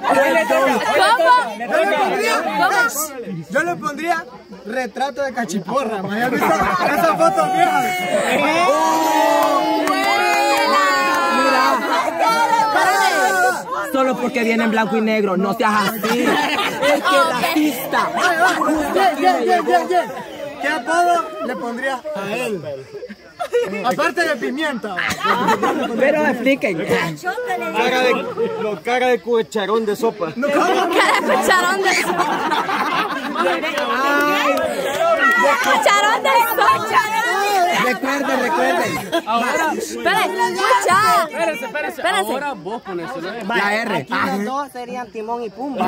Yo le pondría retrato de cachiporra. ¿Me has visto esa foto vieja? Solo porque viene en blanco y negro, no seas así. Es que racista. Bien. ¿Qué apodo le pondrías a él? Aparte de pimienta. Pero expliquen. Cara de cucharón de sopa. Cara de cucharón de sopa. Cucharón de sopa. Recuerden. Ahora, espérense. Ahora vos pones La R. Aquí los dos serían Timón y Pumba.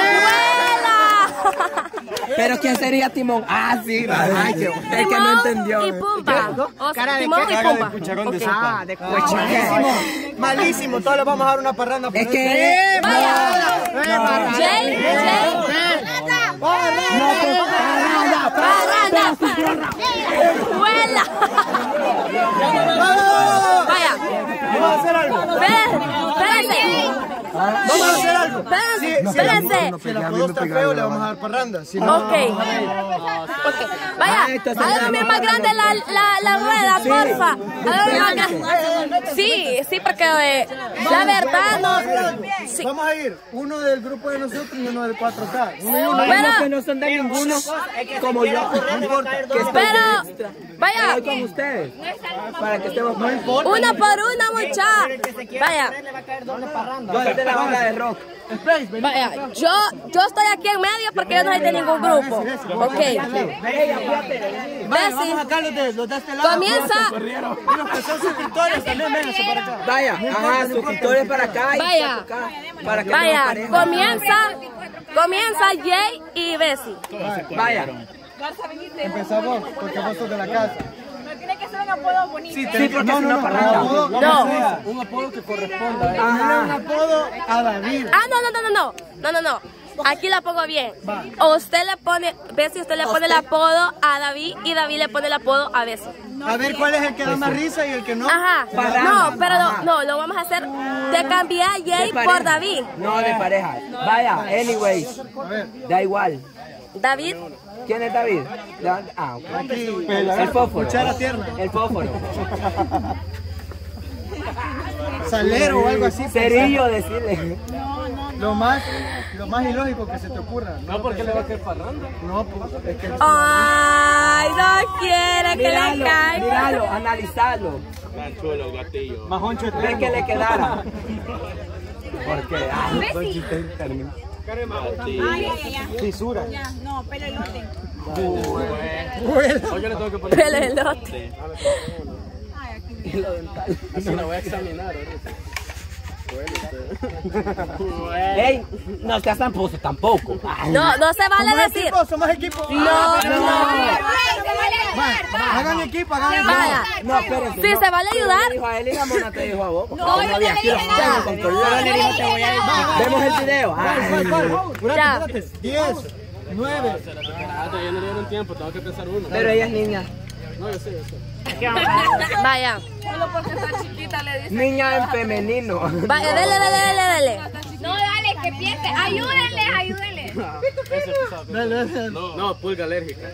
Pero ¿quién sería Timón? Ah, sí. Ay, es que no entendió. Y Pumba. Timón y Pumba. cucharón de sopa. Ah, de cucharón. Malísimo. Todos le vamos a dar una parranda. Es que... Parranda. ¡Vuela! Vaya. Vamos a hacer algo. Espérense. Vamos a hacer algo. Espérense. Si el apodo está feo, le vamos a dar parranda. Si no, Ok. Vaya, hágame más grande la rueda, porfa. Hágame más grande. Sí, porque la verdad no... Sí. vamos a ir uno del grupo de nosotros y uno del 4K. Bueno, que no son de ninguno, como yo. No importa. Pero, vaya. Voy con ustedes. Para que estemos más. Una por una, muchacha. Vaya. Yo soy de la banda de rock. Vaya, yo estoy aquí en medio porque yo no soy de ningún grupo. Ok. Vamos acá los de este lado. Comienza. Y los que son suscriptores también, vénganse para acá. Vaya, ajá, suscriptores para acá y Vaya. para acá. Para que Vaya, estemos pareja. comienza Jay y Bessie. Vaya. Empezamos porque vos sos de la casa. Tiene que ser un apodo bonito. Sí, porque es una parranda. No. Un apodo que corresponda. Un apodo a David. No. Aquí la pongo bien. O usted le pone, Bessie, usted le pone el apodo a David y David le pone el apodo a Bessie. A ver cuál es el que da más risa y el que no. Ajá. No, pero no, lo vamos a hacer de cambiar a Jay por David. No, de pareja. Vaya, anyways. Da igual. David. ¿Quién es David? Ah, ok. El fósforo. Cuchara tierna. El fósforo. Salero o algo así. Cerillo, decirle. Lo más ilógico que se te ocurra. No, porque le va a caer parranda. No, pues es que... Ay, no quiere que le caiga. Míralo, analizarlo. Más chulo, gatillo. Majoncho de Ve que le quedara. Porque, fisura. Ya, no, pelo elote. Yo le tengo que poner Pelo elote. así, la voy a examinar. Ey, no seas tan pozo tampoco. No se vale decir. Somos equipo. No. Hagan equipo, hagan equipo. Vaya. No, espérense. Sí, se vale ayudar. Dijo a él y la mona te dijo a vos. No, yo no le dije nada. Vemos el video. Ya. 10, 9. Ya no dieron tiempo, tengo que pensar uno. Pero ella es niña. No, yo sé. Vaya. Solo porque está chiquita le dice. Niña en femenino. Vaya, dele. No, dale, que piense. Ayúdenle. No, pulga alérgica.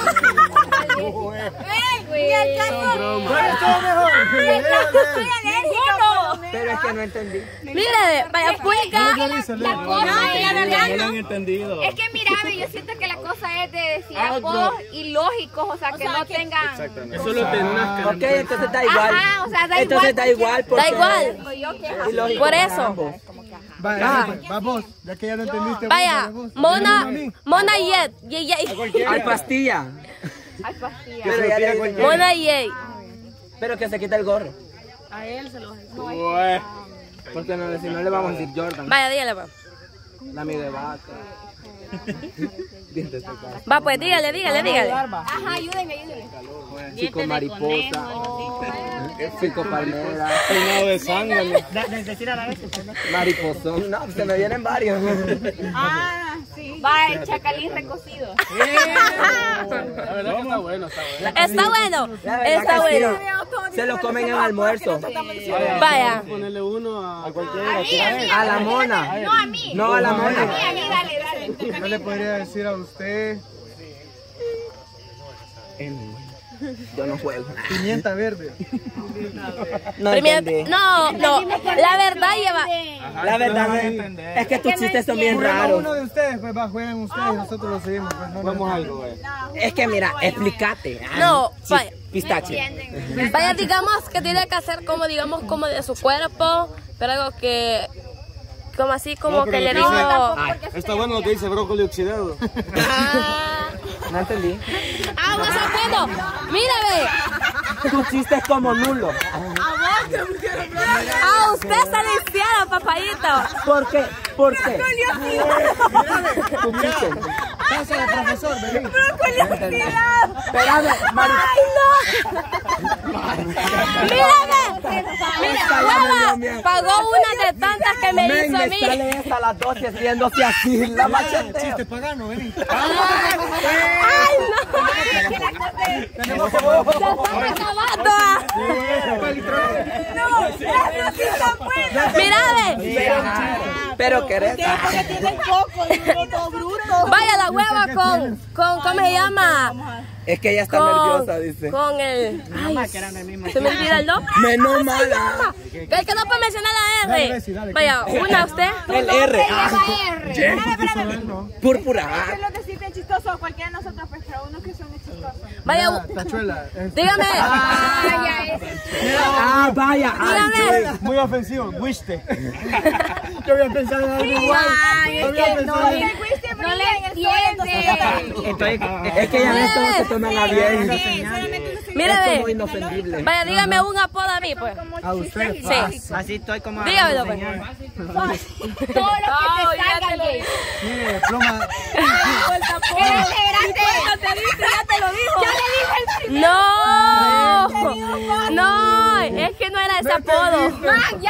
Son bromas. Soy alérgica. Pero es que no entendí. Mire, vaya, puica. La cosa es, la verdad, No lo han entendido. es que mira, yo siento que la cosa es de decir apodos ilógicos, o sea, que no tengan... Exactamente. Eso lo tenés que... Ok, entonces da igual. Ajá, o sea, da Entonces igual. da igual. porque- Da igual. Yo que es lógico Por para eso. ambos. Vamos, ya que ya lo entendiste. Vaya, Mona y Ed. Al pastilla. Ay, pastilla. Pero ya le dije. Mona y Ed. Pero que se quita el gorro. Ué. Porque no, si no le vamos a decir Jordan. Vaya, dígale, pues. La amiga de vaca. Dientes de vaca. Va, pues, dígale. Ajá, ayúdenme. Chico mariposa. Chico palmera. Peinado de sangre. Mariposón. No, se me vienen varios. Ah, sí. Va, el chacalín recocido. La verdad que está bueno, está bueno. Está bueno. La verdad Está que bueno. sí. Se lo comen en el almuerzo. Vaya. Ponerle uno a cualquiera. A la mona. No a mí. No, a la A mona. mí, dale. Yo le podría decir a usted Yo no juego. pimienta verde. No Primero- entendí. no, la verdad lleva. La verdad es que tus chistes son bien Juguemos raros. uno de ustedes, pues va, jueguen ustedes y nosotros lo seguimos. Pues, no, Vamos a algo, güey. Es que mira, explícate. No, Sí, vaya. pistache. Vaya, digamos que tiene que hacer como, digamos, como de su cuerpo, pero algo que, como así, como que le dijo. Está bueno lo que dice brócoli oxidado. Ah, No entendí. no se acuerdo. Mira, ve. Tu chiste es como nulo. A usted se le hicieron, papayito. ¿Por qué? ¿Por qué? Tu chiste. Pásale, profesor, vení. Espérame, Mari. Mírame. Mira, hueva, pagó una de tantas que me Men, hizo a me mí. sale esta a las 12 riéndose así. La macheteo. Chiste pagano, vení. Ay, no. Tenemos que Se están acabando. Mira, ve. Pero querés. Vaya la hueva con ¿cómo se llama? Es que ella está nerviosa, dice. Con el. Ay, se me olvida el nombre. Menos mala. El que no puede mencionar la Dale, R. Bessie, dale. Vaya, una usted. El R. No. Púrpura. Lo que sí es chistoso a cualquiera de nosotros, pues, pero unos que son chistosos. Vaya, Tachuela. dígame. Ah, vaya. Dígame. Muy ofensivo. Wiste. Yo había pensado en algo igual. Ay, Yo había pensado en... no le entiende. Es que ya esto no se toman a bien. Mire, Esto es ve. muy inofendible. Vaya, dígame un apodo a mí, pues. A usted. Sí. Así estoy como... Dígamelo, pues. Todo lo que te ya salga, te lo gay. Mire, pluma. Espérate. Ya te lo dijo. Yo le dije el primero. No. No, es que no era ese apodo. Ya,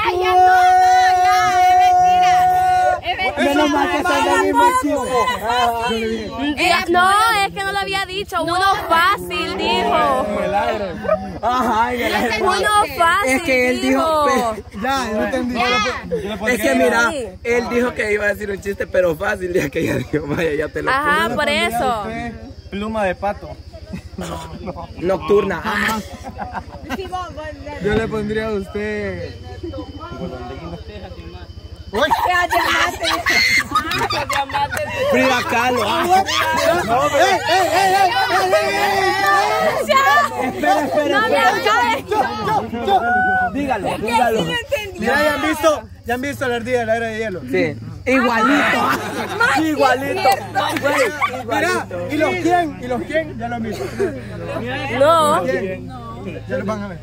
es mentira. Menos mal que son del mismo equipo. No, es que no lo había dicho. Uno fácil, dijo. Ajá, y Uno fácil. es que él dijo. Ya, no entendí. Es que mira, él dijo que iba a decir un chiste, pero fácil. Ya que ella dijo, vaya, ya te lo Ajá, puse. por eso. Pluma de pato. Nocturna. Ah, Yo le pondría a usted... ¡Uy! Frida Kahlo. Ah. Espera. No me acabe. Dígalo. Mira, ya han visto la ardilla de la era de hielo. Sí. Igualito. Igualito. Güey, Mira, igualito. ¿y los quién? Ya lo han visto. No. Ya lo van a ver.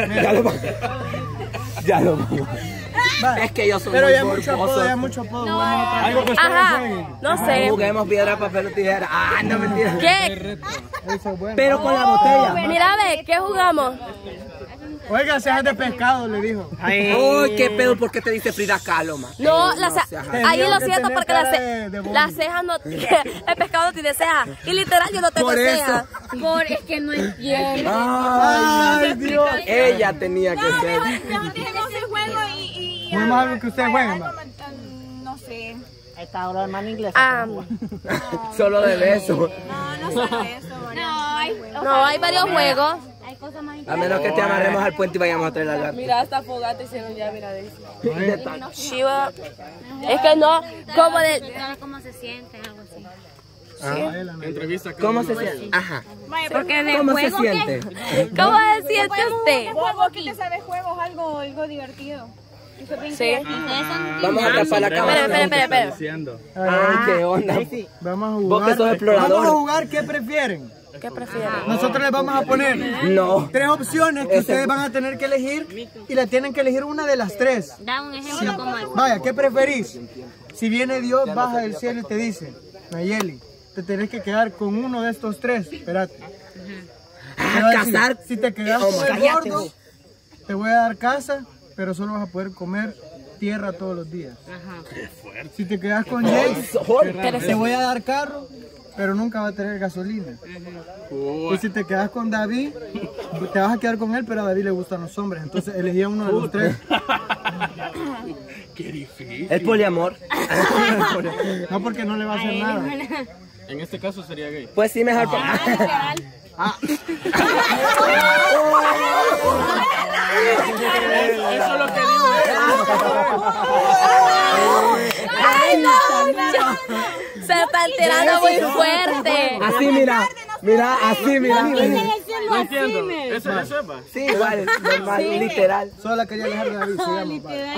Ya lo vamos. Va. Es que yo soy Pero muy ya mucho apodo, morboso. ya mucho apodo. Vamos a otra. Algo que ustedes Ajá, jueguen. no sé. Juguemos piedra, papel o tijera. Ah, no mentira. ¿Qué? Eso es bueno. Pero con la botella. Mira, ve, ¿qué jugamos? Oiga, cejas de pescado, le dijo. Uy, qué pedo, ¿por qué te dice Frida Kahlo, man? No, seas ahí Tendría lo que siento tener porque cara de Bonnie. las cejas no, el pescado no tiene cejas. Y literal yo no tengo Por eso. cejas. Es que no entiendo. Ay, Dios. Ella tenía que ser. Dejemos el juego y Juguemos algo que ustedes jueguen, va. no sé. Esta ahora hermano inglés. Solo de beso. No solo eso. No, hay varios juegos. Hay cosas más A menos que te amarremos al puente y vayamos a traer la gata. Mira, esta fogata hicieron ya, mira, dice. Chiva. Es que no, como de... cómo se siente, algo así. Entrevista. ¿Cómo se siente? Ajá. Porque de ¿Cómo se juego, siente? ¿Cómo se siente usted? ¿Juego aquí te sabes juegos? Algo divertido. Sí. Vamos a tapar la cámara. Espera. Diciendo. Ay, qué onda. Vamos a Vos jugar. que sos explorador. Vamos a jugar, ¿qué prefieren? ¿Qué prefieren? Nosotros les vamos a poner No. 3 opciones que ustedes van a tener que elegir y la tienen que elegir una de las 3. Da un ejemplo como es. Vaya, ¿qué preferís? Si viene Dios, baja del cielo y te dice, Nayeli, te tenés que quedar con uno de estos 3. Espérate. Te va a decir, Casar. si te quedas Oh, con el cállate, gordo, te voy a dar casa, pero solo vas a poder comer tierra todos los días. Si te quedas con Jake, te voy a dar carro, pero nunca va a tener gasolina. Y si te quedas con David, te vas a quedar con él, pero a David le gustan los hombres. Entonces elegí a uno de los tres. Qué difícil. El poliamor. No, porque no le va a hacer nada. En este caso sería gay. Pues sí, mejor. Eso es lo que digo. ¡Ay, no! Se están tirando muy fuerte. Así, mira. Mira, así, mira. No entiendo. Eso es va. Sí, igual, normal, literal. Solo la quería dejar de David, se llama.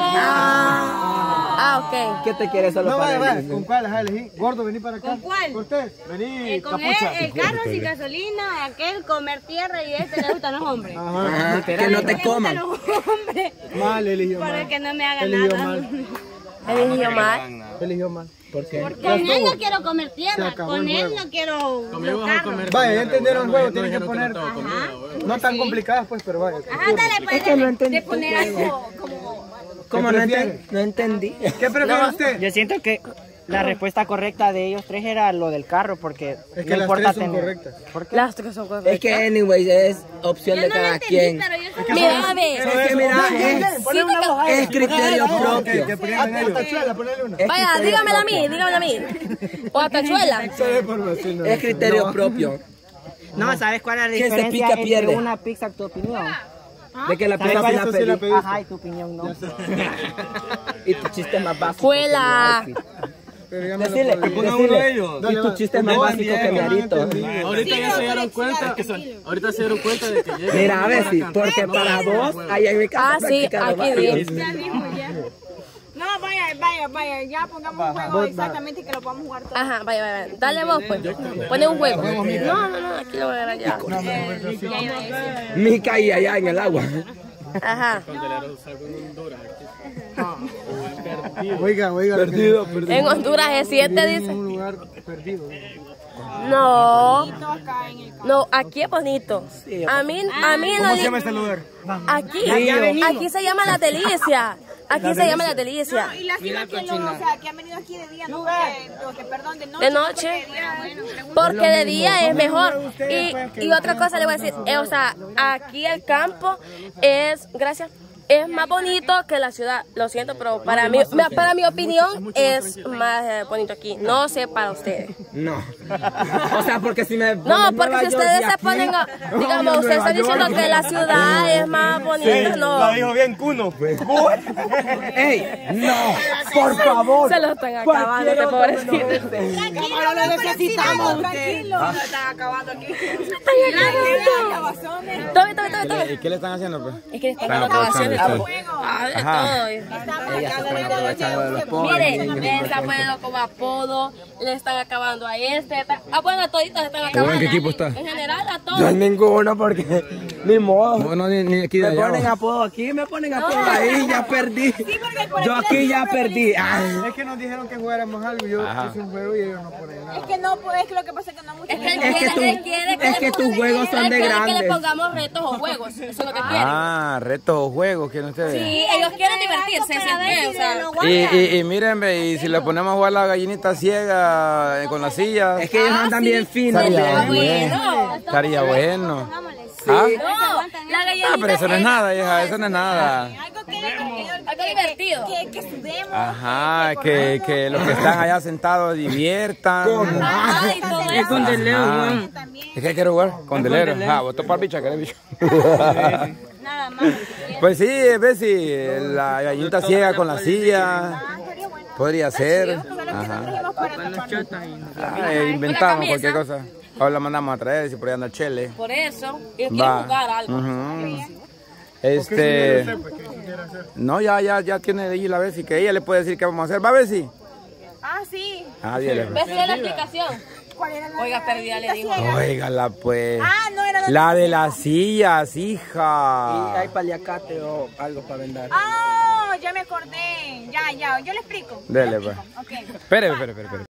Ok. ¿Qué te quieres solo No, para vaya, él? ¿con cuál las elegí? Gordo, vení para acá. ¿Con cuál? Cortés. Vení, Con él, el carro sin gasolina, aquel comer tierra y este le gustan los hombres. Ajá, que no te coman. Los hombres. Mal, eligió Para mal. que no me hagan Eligió nada. mal. Eligió mal. Eligió mal. ¿Por qué? Con él no quiero comer Se tierra, acabó con el él juego. no quiero Conmigo los vas a carros. comer. Vaya, ya entendieron el juego, tienen que No poner. dijeron que no estaba conmigo, No tan complicadas, pues, pero vaya. Ajá, dale, pues, Es que no entendí. de poner algo como... ¿Cómo ¿Qué no prefiere? entendí? No entendí. ¿Qué prefiere usted? Yo siento que la respuesta correcta de ellos tres era lo del carro, porque Es que no las importa tres son tener. correctas. ¿Por qué? Las tres son correctas. Es que, anyways, es opción Yo de no lo cada entendí, quien. pero yo soy... Mira, a ver. Es que, mira, es criterio Que propio. prendan ellos. Tachuela, ponele una. Vaya, dígamela a mí, dígamela a mí. O a Tachuela. Solo por vacilo. Es criterio propio. No, ¿sabes cuál es la ¿Quién se diferencia pica, entre pierde? una pizza y tu opinión? De que la ¿Sabes pizza cuál sí es la tu sí la pedí. pedí? Ajá, y tu opinión no. Y tu chiste es más básico. Juela. que mi outfit. Pero ya me lo Decile, puedo ir. ponga uno de ellos. Y Dale, tu va. chiste es más No, básico bien, que mi no han arito. entendido. Ahorita ya se dieron cuenta. Ahorita se dieron cuenta de que llega. Mira, a ver si, porque para vos, ahí en mi casa Ah, sí, practicando aquí varios. vi. Ya mismo, ya. No, vaya, ya pongamos un juego exactamente que lo podamos jugar todos. Ajá, vaya. Dale vos, pues. Pone un juego. No, aquí lo voy a ver allá. Mica y allá en el agua. Ajá. Oiga. Perdido. En Honduras es 7, En dice. un lugar perdido. No. No, aquí es bonito. A mí ¿Cómo no. se llama este lugar? Aquí se llama La Delicia. Aquí se llama La Delicia. Y lástima que o sea, que han venido aquí de día, no perdón, de noche. De noche. Porque de día es mejor. Y otra cosa le voy a decir, o sea, aquí el campo es, gracias, es más bonito que la ciudad. Lo siento, pero para mi opinión es más bonito aquí. No sé para ustedes. No. O sea, porque si me... No, porque si ustedes se ponen a, digamos, ustedes están diciendo que la ciudad es más bonita, no. dijo bien Cuno. ¡Ey! ¡No! ¡Por favor! Se lo están acabando, este pobrecito. Tranquilo, lo necesitamos, tranquilo. Lo están acabando aquí. Tome. ¿Y qué le están haciendo, pues? Es que están dando grabaciones. Ajá. Ah, de todo. Ellas se están aprovechando de los pobres. Miren, le están poniendo como apodo, le están acabando a este. Bueno, a toditos se están acabando. ¿En qué equipo está? En general, a Yo todos. en ninguno porque ni modo. Bueno, ni aquí de Me allá. ponen apodo aquí, me ponen apodo ahí, ya perdí. Yo aquí ya perdí. Es que nos dijeron que jugáramos algo. Yo hice un juego y ellos no ponen nada. Es que no, pues, es que lo que pasa es que no mucha Es que gente. él quiere le tus juegos son él de quiere que le grandes. pongamos retos o juegos. Eso es lo que quieren. Ah, retos o juegos, ¿quieren ustedes? Sí, ellos quieren divertirse, ¿se entiende? O sea, Y miren, ve, y si le ponemos a jugar la gallinita ciega con la silla, Es que ellos andan bien finos. estaría bueno. bueno. Estaría bueno. Sí. ¿Ah? no, la gallinita. Ah, pero eso no es nada, hija, eso no es nada. Algo divertido. Que sudemos. Ajá, que los que están allá sentados diviertan. Ay, todo eso. Ajá. ¿Es que quiero jugar? Con delero. Ah, vos para bicha, ¿querés bicho? Nada más. Pues sí, ves si la gallinita ciega con la silla. Podría ser. Ajá. Inventamos cualquier cosa. Ahora la mandamos a traer si por ahí anda el chele. Por eso, ellos quieren Va. jugar algo. Ujú. No, ya tiene ahí la Bessie, que ella le puede decir qué vamos a hacer. ¿Va, Bessie? Ah, sí. Ah, dile. ¿Ves la explicación? ¿Cuál era la? Oiga, perdida le dijo. Óigala, pues. Ah, no era La de las sillas, Y hija. hay paliacate o algo para vender. Ah, ya me acordé. Ya, yo le explico. Dele, pues. Ok. Espere.